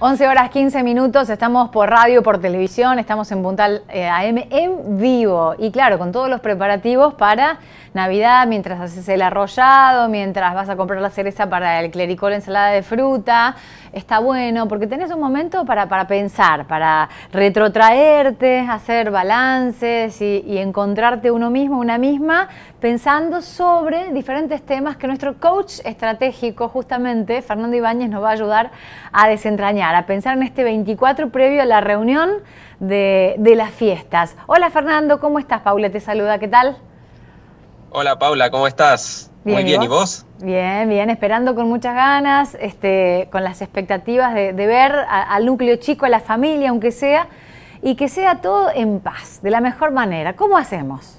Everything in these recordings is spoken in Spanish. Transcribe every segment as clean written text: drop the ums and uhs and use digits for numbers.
11 horas 15 minutos, estamos por radio, por televisión, estamos en Puntal AM en vivo. Y claro, con todos los preparativos para Navidad, mientras haces el arrollado, mientras vas a comprar la cereza para el clericó, la ensalada de fruta. Está bueno, porque tenés un momento para pensar, para retrotraerte, hacer balances y encontrarte uno mismo, una misma, pensando sobre diferentes temas que nuestro coach estratégico, justamente, Fernando Ibáñez, nos va a ayudar a desentrañar, a pensar en este 24 previo a la reunión de las fiestas. Hola Fernando, ¿cómo estás? Paula te saluda, ¿qué tal? Hola Paula, ¿cómo estás? Bien, Muy bien, ¿y vos? Bien, bien, esperando con muchas ganas, con las expectativas de ver al núcleo chico, a la familia, aunque sea, y que sea todo en paz, de la mejor manera. ¿Cómo hacemos?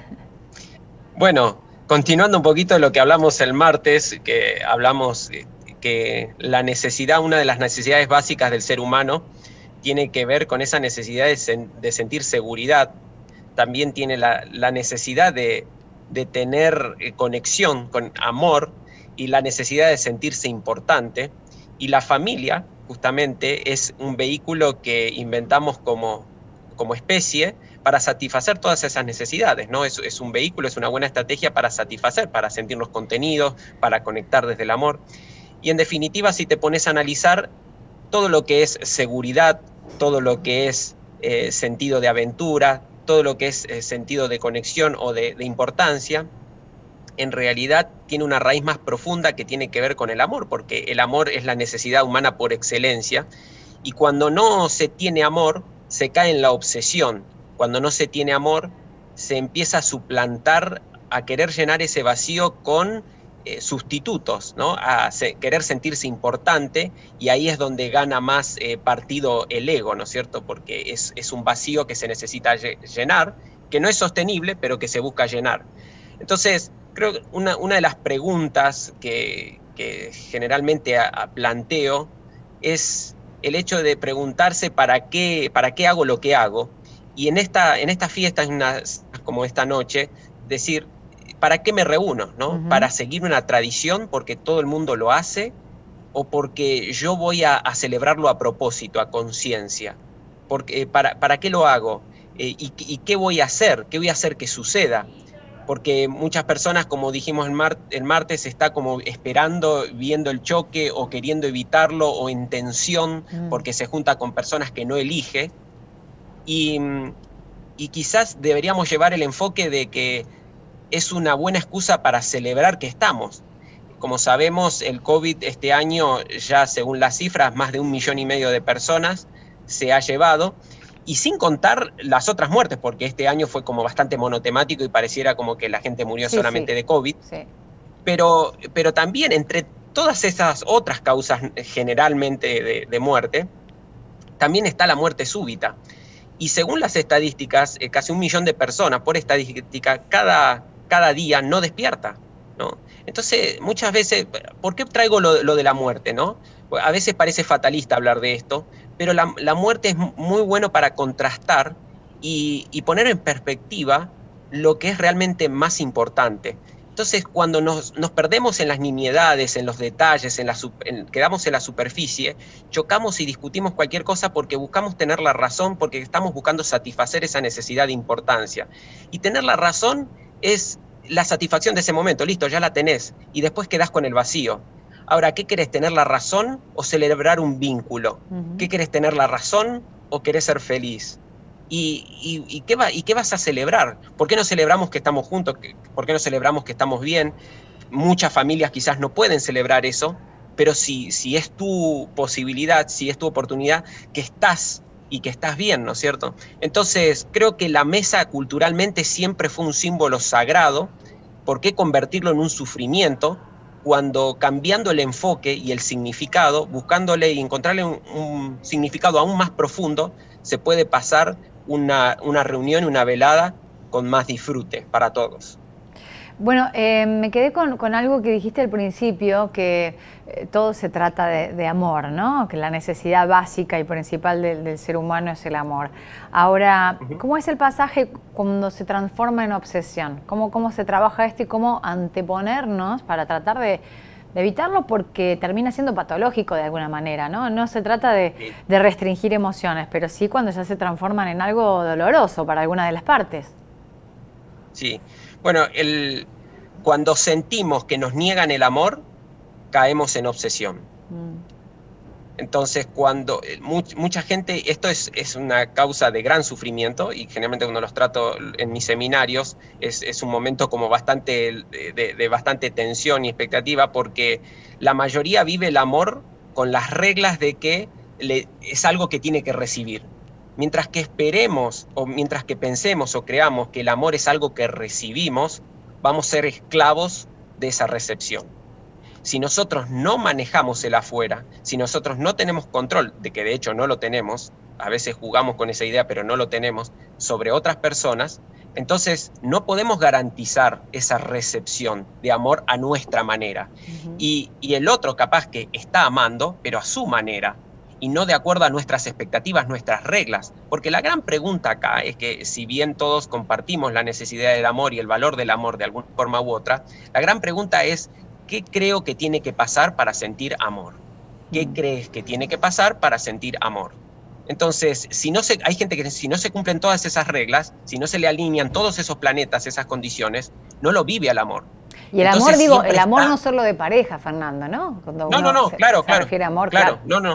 Bueno, continuando un poquito lo que hablamos el martes, que hablamos que la necesidad, una de las necesidades básicas del ser humano, tiene que ver con esa necesidad de sentir seguridad. También tiene la necesidad de tener conexión con amor y la necesidad de sentirse importante. Y la familia, justamente, es un vehículo que inventamos como especie para satisfacer todas esas necesidades, ¿no? Es un vehículo, es una buena estrategia para satisfacer, para sentirnos contenidos, para conectar desde el amor. Y en definitiva, si te pones a analizar todo lo que es seguridad, todo lo que es sentido de aventura, todo lo que es sentido de conexión o de importancia, en realidad tiene una raíz más profunda que tiene que ver con el amor, porque el amor es la necesidad humana por excelencia, y cuando no se tiene amor, se cae en la obsesión. Cuando no se tiene amor, se empieza a suplantar, a querer llenar ese vacío con sustitutos, ¿no? A querer sentirse importante, y ahí es donde gana más partido el ego, ¿no es cierto? Porque es un vacío que se necesita llenar, que no es sostenible, pero que se busca llenar. Entonces, creo que una de las preguntas que generalmente planteo es el hecho de preguntarse para qué hago lo que hago, y en esta fiesta, como esta noche, decir, ¿para qué me reúno? ¿No? ¿Para seguir una tradición porque todo el mundo lo hace? ¿O porque yo voy a celebrarlo a propósito, a conciencia? ¿Para qué lo hago? ¿Y qué voy a hacer? ¿Qué voy a hacer que suceda? Porque muchas personas, como dijimos el martes, está como esperando, viendo el choque o queriendo evitarlo, o en tensión porque se junta con personas que no elige. Y quizás deberíamos llevar el enfoque de que es una buena excusa para celebrar que estamos. Como sabemos, el COVID este año, ya según las cifras, más de 1,5 millones de personas se ha llevado, y sin contar las otras muertes, porque este año fue como bastante monotemático y pareciera como que la gente murió solamente de COVID. Sí. Pero también entre todas esas otras causas generalmente de muerte, también está la muerte súbita. Y según las estadísticas, casi 1 millón de personas, por estadística, cada día no despierta, ¿no? Entonces, muchas veces, ¿por qué traigo lo de la muerte, no? A veces parece fatalista hablar de esto, pero la muerte es muy bueno para contrastar y poner en perspectiva lo que es realmente más importante. Entonces, cuando nos perdemos en las nimiedades, en los detalles, quedamos en la superficie, chocamos y discutimos cualquier cosa porque buscamos tener la razón, porque estamos buscando satisfacer esa necesidad de importancia. Y tener la razón es la satisfacción de ese momento, listo, ya la tenés, y después quedás con el vacío. Ahora, ¿qué querés, tener la razón o celebrar un vínculo? ¿Qué querés, tener la razón o querés ser feliz? ¿Y qué vas a celebrar? ¿Por qué no celebramos que estamos juntos? ¿Por qué no celebramos que estamos bien? Muchas familias quizás no pueden celebrar eso, pero si es tu posibilidad, si es tu oportunidad, que estás y que estás bien, ¿no es cierto? Entonces, creo que la mesa culturalmente siempre fue un símbolo sagrado. ¿Por qué convertirlo en un sufrimiento? Cuando, cambiando el enfoque y el significado, buscándole y encontrarle un significado aún más profundo, se puede pasar una reunión y una velada con más disfrute para todos. Bueno, me quedé con algo que dijiste al principio, que todo se trata de amor, ¿no? Que la necesidad básica y principal del ser humano es el amor. Ahora, ¿cómo es el pasaje cuando se transforma en obsesión? ¿Cómo se trabaja esto y cómo anteponernos para tratar De evitarlo porque termina siendo patológico de alguna manera, ¿no? No se trata Sí. de restringir emociones, pero sí cuando ya se transforman en algo doloroso para alguna de las partes. Sí. Bueno, cuando sentimos que nos niegan el amor, caemos en obsesión. Mm. Entonces, cuando mucha gente, esto es una causa de gran sufrimiento y generalmente cuando los trato en mis seminarios es un momento como bastante de bastante tensión y expectativa porque la mayoría vive el amor con las reglas de que es algo que tiene que recibir. Mientras que esperemos o mientras que pensemos o creamos que el amor es algo que recibimos, vamos a ser esclavos de esa recepción. Si nosotros no manejamos el afuera, si nosotros no tenemos control, de que de hecho no lo tenemos, a veces jugamos con esa idea, pero no lo tenemos, sobre otras personas, entonces no podemos garantizar esa recepción de amor a nuestra manera. Y el otro capaz que está amando, pero a su manera, y no de acuerdo a nuestras expectativas, nuestras reglas. Porque la gran pregunta acá es que si bien todos compartimos la necesidad del amor y el valor del amor de alguna forma u otra, la gran pregunta es, ¿qué creo que tiene que pasar para sentir amor? ¿Qué crees que tiene que pasar para sentir amor? Entonces, hay gente que si no se cumplen todas esas reglas, si no se le alinean todos esos planetas, esas condiciones, no lo vive al amor. Y el Entonces, amor, digo, el amor está... no solo de pareja, Fernando, ¿no? Cuando No, claro, se refiere a amor, claro. No.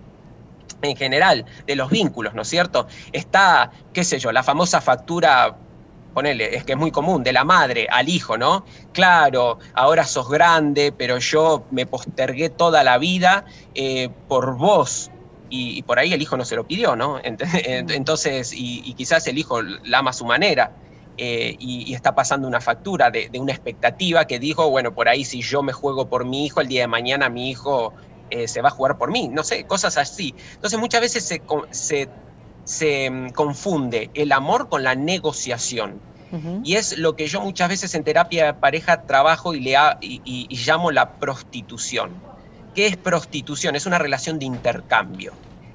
En general, de los vínculos, ¿no es cierto? Está, qué sé yo, la famosa factura, ponele, es que es muy común, de la madre al hijo, ¿no? Claro, ahora sos grande, pero yo me postergué toda la vida por vos. Y por ahí el hijo no se lo pidió, ¿no? Entonces, y quizás el hijo la ama a su manera. Y está pasando una factura de una expectativa que dijo, bueno, por ahí si yo me juego por mi hijo, el día de mañana mi hijo se va a jugar por mí, no sé, cosas así. Entonces muchas veces se confunde el amor con la negociación. Y es lo que yo muchas veces en terapia de pareja trabajo y llamo la prostitución. ¿Qué es prostitución? Es una relación de intercambio.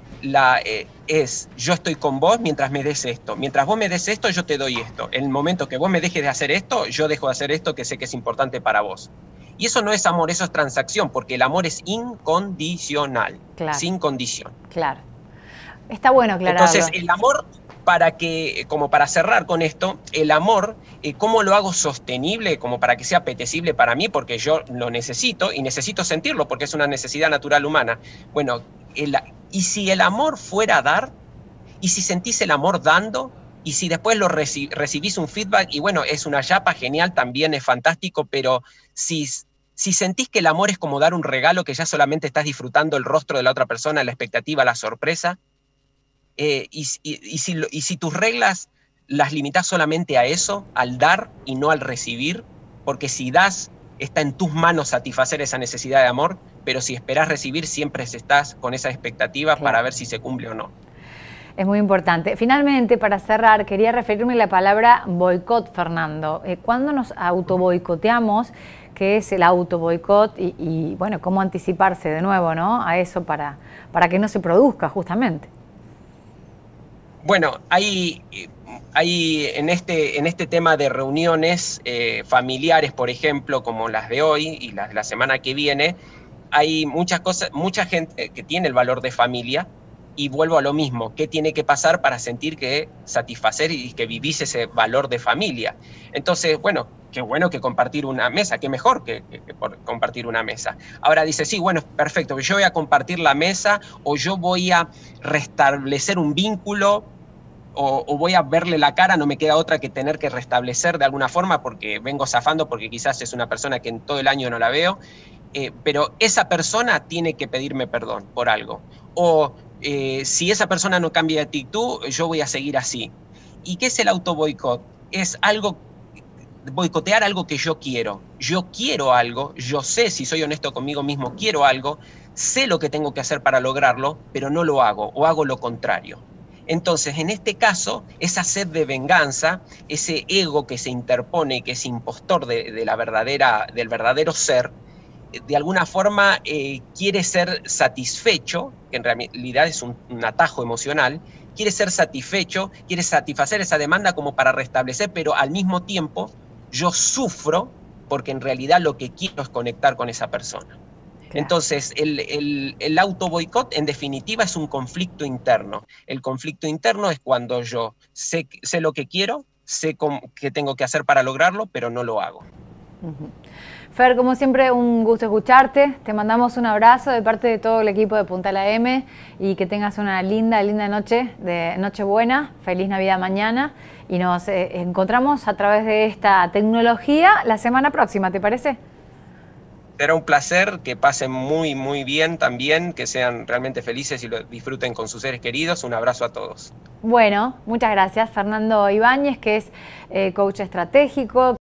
Yo estoy con vos mientras me des esto. Mientras vos me des esto, yo te doy esto. En el momento que vos me dejes de hacer esto, yo dejo de hacer esto que sé que es importante para vos. Y eso no es amor, eso es transacción, porque el amor es incondicional, claro, sin condición. Claro. Está bueno aclararlo. Entonces, el amor, como para cerrar con esto, el amor, ¿cómo lo hago sostenible? Como para que sea apetecible para mí, porque yo lo necesito y necesito sentirlo, porque es una necesidad natural humana. Bueno, y si el amor fuera a dar, y si sentís el amor dando, y si después recibís un feedback, y bueno, es una yapa genial, también es fantástico, pero si sentís que el amor es como dar un regalo que ya solamente estás disfrutando el rostro de la otra persona, la expectativa, la sorpresa, y si tus reglas las limitás solamente a eso, al dar y no al recibir, porque si das, está en tus manos satisfacer esa necesidad de amor, pero si esperás recibir, siempre estás con esa expectativa para ver si se cumple o no. Es muy importante. Finalmente, para cerrar, quería referirme a la palabra boicot, Fernando. ¿Cuándo nos autoboicoteamos? ¿Qué es el autoboicot? Y bueno, cómo anticiparse de nuevo, ¿no? A eso para que no se produzca justamente. Bueno, hay en este tema de reuniones familiares, por ejemplo, como las de hoy y las de la semana que viene, hay mucha gente que tiene el valor de familia. Y vuelvo a lo mismo, ¿qué tiene que pasar para sentir que satisfacer y que vivís ese valor de familia? Entonces, bueno, qué bueno que compartir una mesa, qué mejor que compartir una mesa. Ahora dice, sí, bueno, perfecto, yo voy a compartir la mesa o yo voy a restablecer un vínculo o voy a verle la cara, no me queda otra que tener que restablecer de alguna forma porque vengo zafando porque quizás es una persona que en todo el año no la veo, pero esa persona tiene que pedirme perdón por algo. O si esa persona no cambia de actitud, yo voy a seguir así. ¿Y qué es el autoboicot? Es boicotear algo que yo quiero. Yo quiero algo, yo sé, si soy honesto conmigo mismo, quiero algo, sé lo que tengo que hacer para lograrlo, pero no lo hago o hago lo contrario. Entonces, en este caso, esa sed de venganza, ese ego que se interpone, que es impostor del verdadero ser, de alguna forma quiere ser satisfecho, que en realidad es un atajo emocional, quiere ser satisfecho, quiere satisfacer esa demanda como para restablecer, pero al mismo tiempo yo sufro porque en realidad lo que quiero es conectar con esa persona. Claro. Entonces, el auto boicot, en definitiva, es un conflicto interno. El conflicto interno es cuando yo sé lo que quiero, sé qué tengo que hacer para lograrlo, pero no lo hago. Fer, como siempre, un gusto escucharte. Te mandamos un abrazo de parte de todo el equipo de Puntal AM y que tengas una linda noche de Nochebuena. Feliz Navidad mañana y nos encontramos a través de esta tecnología la semana próxima, ¿te parece? Será un placer, que pasen muy bien también, que sean realmente felices y lo disfruten con sus seres queridos. Un abrazo a todos. Bueno, muchas gracias. Fernando Ibáñez, que es coach estratégico.